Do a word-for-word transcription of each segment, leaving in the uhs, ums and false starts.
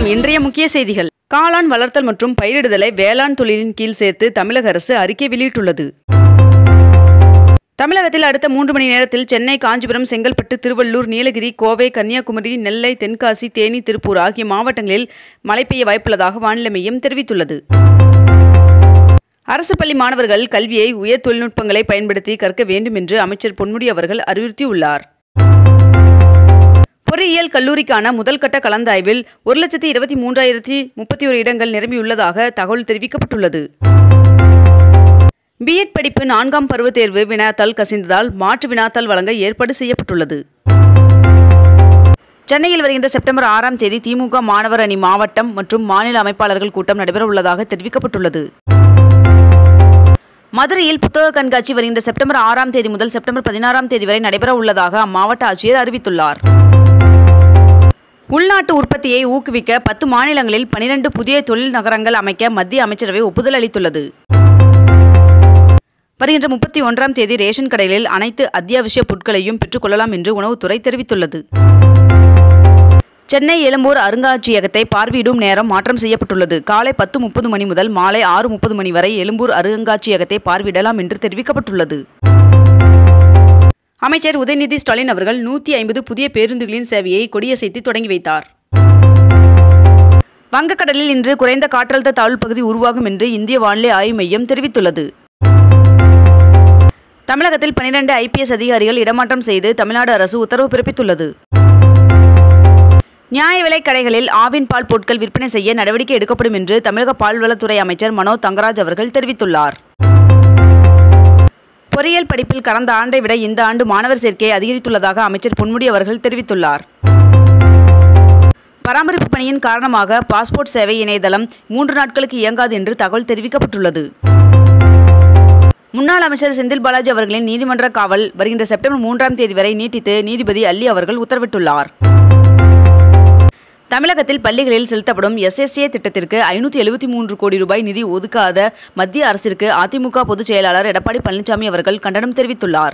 இன்றைய முக்கிய செய்திகள். காளான் வளர்த்தல் மற்றும் பயிரிடுதலை வேளாண் தொழிலின் கீழ் சேர்த்து தமிழக அரசு அறிக்கை வெளியிட்டுள்ளது. தமிழகத்தில் அடுத்த மூன்று மணி நேரத்தில் சென்னை, காஞ்சிபுரம், செங்கல்பட்டு, திருவள்ளூர், நீலகிரி, கோவை, கன்னியாகுமரி, நெல்லை, தென்காசி, தேனி, திருப்பூர் ஆகிய மாவட்டங்களில் மழை பெய்ய வாய்ப்புள்ளதாக வானிலை மையம் தெரிவித்துள்ளது. அரசு பள்ளி மாணவர்கள் கல்வியை உயர் தொழில்நுட்பங்களை பயன்படுத்தி கற்க வேண்டும் என்று அமைச்சர் பொன்முடி அவர்கள் அறிவுறுத்தியுள்ளார். பொறியியல் கல்லூரிக்கான முதல் கட்ட கலந்தாய்வில் ஒரு லட்சத்தி இருபத்தி மூன்றாயிரத்தி முப்பத்தி ஒரு இடங்கள் நிரம்பியுள்ளதாக தகவல் தெரிவிக்கப்பட்டுள்ளது. பிஎட் படிப்பு நான்காம் பருவ தேர்வு வினாத்தாள் கசிந்ததால் மாற்று வினாத்தாள் வழங்க ஏற்பாடு செய்யப்பட்டுள்ளது. சென்னையில் வருகின்ற செப்டம்பர் ஆறாம் தேதி திமுக மாணவர் அணி மாவட்டம் மற்றும் மாநில அமைப்பாளர்கள் கூட்டம் நடைபெற உள்ளதாக தெரிவிக்கப்பட்டுள்ளது. மதுரையில் புத்தக கண்காட்சி வருகின்ற செப்டம்பர் ஆறாம் தேதி முதல் செப்டம்பர் பதினாறாம் தேதி வரை நடைபெற உள்ளதாக அம்மாவட்ட ஆட்சியர் அறிவித்துள்ளார். உள்நாட்டு உற்பத்தியை ஊக்குவிக்க பத்து மாநிலங்களில் பனிரெண்டு புதிய தொழில் நகரங்கள் அமைக்க மத்திய அமைச்சரவை ஒப்புதல் அளித்துள்ளது. வருகின்ற முப்பத்தி ஒன்றாம் தேதி ரேஷன் கடைகளில் அனைத்து அத்தியாவசிய பொருட்களையும் பெற்றுக் கொள்ளலாம் என்று உணவுத்துறை தெரிவித்துள்ளது. சென்னை எழும்பூர் அருங்காட்சியகத்தை பார்வையிடும் நேரம் மாற்றம் செய்யப்பட்டுள்ளது. காலை பத்து முப்பது மணி முதல் மாலை ஆறு முப்பது மணி வரை எழும்பூர் அருங்காட்சியகத்தை பார்வையிடலாம் என்று தெரிவிக்கப்பட்டுள்ளது. அமைச்சர் உதயநிதி ஸ்டாலின் அவர்கள் நூற்றி ஐம்பது புதிய பேருந்துகளின் சேவையை கொடியசைத்து தொடங்கி வைத்தார். வங்கக்கடலில் இன்று குறைந்த காற்றழுத்த தாழ்வு பகுதி உருவாகும் என்று இந்திய வானிலை ஆய்வு மையம் தெரிவித்துள்ளது. தமிழகத்தில் பனிரெண்டு ஐபிஎஸ் அதிகாரிகள் இடமாற்றம் செய்து தமிழ்நாடு அரசு உத்தரவு பிறப்பித்துள்ளது. நியாய விலைக் கடைகளில் ஆவின் பால் பொருட்கள் விற்பனை செய்ய நடவடிக்கை எடுக்கப்படும் என்று தமிழக பால்வளத்துறை அமைச்சர் மனோ தங்கராஜ் அவர்கள் தெரிவித்துள்ளார். பொறியியல் படிப்பில் கடந்த ஆண்டை விட இந்த ஆண்டு மாணவர் சேர்க்கை அதிகரித்துள்ளதாக அமைச்சர் பொன்முடி அவர்கள் தெரிவித்துள்ளார். பராமரிப்பு பணியின் காரணமாக பாஸ்போர்ட் சேவை இணையதளம் மூன்று நாட்களுக்கு இயங்காது என்று தகவல் தெரிவிக்கப்பட்டுள்ளது. முன்னாள் அமைச்சர் செந்தில் பாலாஜி அவர்களின் நீதிமன்ற காவல் வருகின்ற செப்டம்பர் மூன்றாம் தேதி வரை நீட்டித்து நீதிபதி அல்லி அவர்கள் உத்தரவிட்டுள்ளார். தமிழகத்தில் பள்ளிகளில் செலுத்தப்படும் எஸ்எஸ்ஏ திட்டத்திற்கு ஐநூற்றி எழுபத்தி மூன்று கோடி ரூபாய் நிதி ஒதுக்காத மத்திய அரசிற்கு அதிமுக பொதுச் செயலாளர் எடப்பாடி பழனிசாமி அவர்கள் கண்டனம் தெரிவித்துள்ளார்.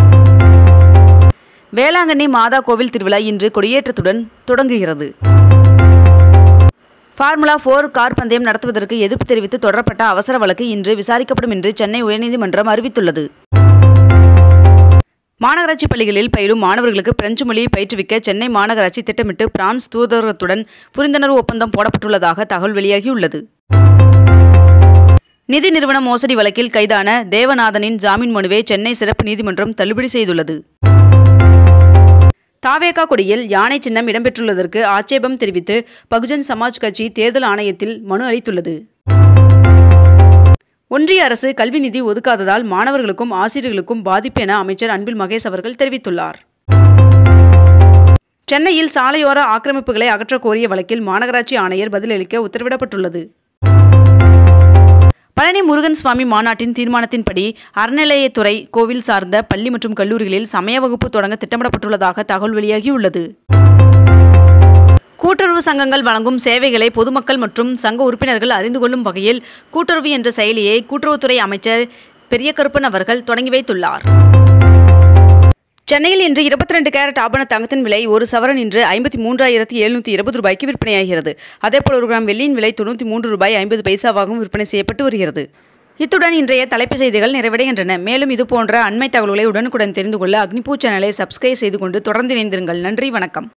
வேளாங்கண்ணி மாதா கோவில் திருவிழா இன்று கொடியேற்றத்துடன் தொடங்குகிறது. ஃபார்முலா போர் கார் பந்தயம் நடத்துவதற்கு எதிர்ப்பு தெரிவித்து தொடரப்பட்ட அவசர வழக்கு இன்று விசாரிக்கப்படும் என்று சென்னை உயர்நீதிமன்றம் அறிவித்துள்ளது. மாநகராட்சி பள்ளிகளில் பயிலும் மாணவர்களுக்கு பிரெஞ்சு மொழியை பயிற்றுவிக்க சென்னை மாநகராட்சி திட்டமிட்டு பிரான்ஸ் தூதரகத்துடன் புரிந்துணர்வு ஒப்பந்தம் போடப்பட்டுள்ளதாக தகவல் வெளியாகியுள்ளது. நிதி நிறுவன மோசடி வழக்கில் கைதான தேவநாதனின் ஜாமீன் மனுவை சென்னை சிறப்பு நீதிமன்றம் தள்ளுபடி செய்துள்ளது. தாவேகா கொடியில் யானை சின்னம் இடம்பெற்றுள்ளதற்கு ஆட்சேபம் தெரிவித்து பகுஜன் சமாஜ் கட்சி தேர்தல் ஆணையத்தில் மனு அளித்துள்ளது. ஒன்றிய அரசு கல்வி நிதி ஒதுக்காததால் மாணவர்களுக்கும் ஆசிரியர்களுக்கும் பாதிப்பு என அமைச்சர் அன்பில் மகேஷ் அவர்கள் தெரிவித்துள்ளார். சென்னையில் சாலையோர ஆக்கிரமிப்புகளை அகற்றக் கோரிய வழக்கில் மாநகராட்சி ஆணையர் பதிலளிக்க உத்தரவிடப்பட்டுள்ளது. பழனி முருகன் சுவாமி மாநாட்டின் தீர்மானத்தின்படி அறநிலையத்துறை கோவில் சார்ந்த பள்ளி மற்றும் கல்லூரிகளில் சமய வகுப்பு தொடங்க திட்டமிடப்பட்டுள்ளதாக தகவல் வெளியாகியுள்ளது. கூட்டுறவு சங்கங்கள் வழங்கும் சேவைகளை பொதுமக்கள் மற்றும் சங்க உறுப்பினர்கள் அறிந்து கொள்ளும் வகையில் கூட்டுறவு என்ற செயலியை கூட்டுறவுத்துறை அமைச்சர் பெரியகருப்பன் அவர்கள் தொடங்கி வைத்துள்ளார். சென்னையில் இன்று இருபத்தி ரெண்டு கேரட் ஆபண தங்கத்தின் விலை ஒரு சவரன் இன்று ஐம்பத்தி மூன்றாயிரத்தி எழுநூற்றி இருபது ரூபாய்க்கு விற்பனையாகிறது. அதேபோல் ஒரு கிராம் வெள்ளியின் விலை தொண்ணூற்றி மூன்று ரூபாய் ஐம்பது பைசாவாகவும் விற்பனை செய்யப்பட்டு வருகிறது. இத்துடன் இன்றைய தலைப்புச் செய்திகள் நிறைவடைகின்றன. மேலும் இதுபோன்ற அண்மை தகவல்களை உடனுக்குடன் தெரிந்து கொள்ள அக்னிபூ சேனலை சப்ஸ்கிரைப் செய்து கொண்டு தொடர்ந்து இணைந்திருங்கள். நன்றி, வணக்கம்.